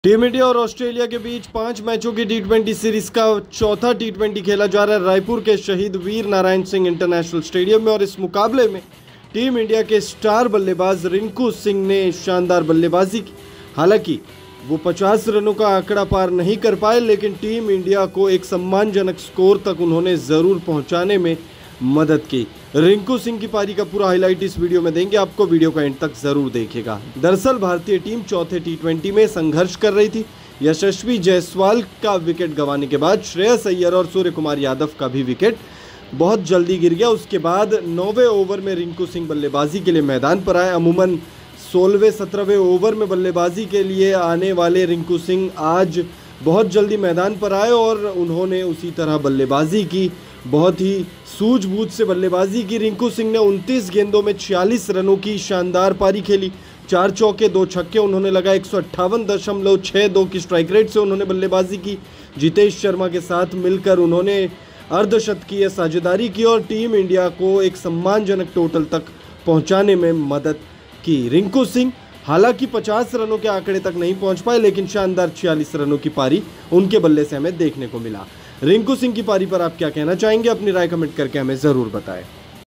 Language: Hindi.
टीम इंडिया और ऑस्ट्रेलिया के बीच 5 मैचों की टी20 सीरीज का चौथा टी20 खेला जा रहा है रायपुर के शहीद वीर नारायण सिंह इंटरनेशनल स्टेडियम में। और इस मुकाबले में टीम इंडिया के स्टार बल्लेबाज रिंकू सिंह ने शानदार बल्लेबाजी की। हालांकि वो 50 रनों का आंकड़ा पार नहीं कर पाए, लेकिन टीम इंडिया को एक सम्मानजनक स्कोर तक उन्होंने ज़रूर पहुंचाने में मदद की। रिंकू सिंह की पारी का पूरा हाईलाइट इस वीडियो में देंगे, आपको वीडियो का एंड तक जरूर देखिएगा। दरअसल भारतीय टीम चौथे टी20 में संघर्ष कर रही थी। यशस्वी जायसवाल का विकेट गंवाने के बाद श्रेयस अय्यर और सूर्य कुमार यादव का भी विकेट बहुत जल्दी गिर गया। उसके बाद 9वें ओवर में रिंकू सिंह बल्लेबाजी के लिए मैदान पर आए। अमूमन 16वें-17वें ओवर में बल्लेबाजी के लिए आने वाले रिंकू सिंह आज बहुत जल्दी मैदान पर आए और उन्होंने उसी तरह बल्लेबाजी की। बहुत ही सूझबूझ से बल्लेबाजी की। रिंकू सिंह ने 29 गेंदों में 46 रनों की शानदार पारी खेली। 4 चौके 2 छक्के उन्होंने लगाए। 158.62 की स्ट्राइक रेट से उन्होंने बल्लेबाजी की। जितेश शर्मा के साथ मिलकर उन्होंने अर्धशतकीय साझेदारी की और टीम इंडिया को एक सम्मानजनक टोटल तक पहुंचाने में मदद की। रिंकू सिंह हालांकि 50 रनों के आंकड़े तक नहीं पहुंच पाए, लेकिन शानदार 46 रनों की पारी उनके बल्ले से हमें देखने को मिला। रिंकू सिंह की पारी पर आप क्या कहना चाहेंगे? अपनी राय कमेंट करके हमें ज़रूर बताएं।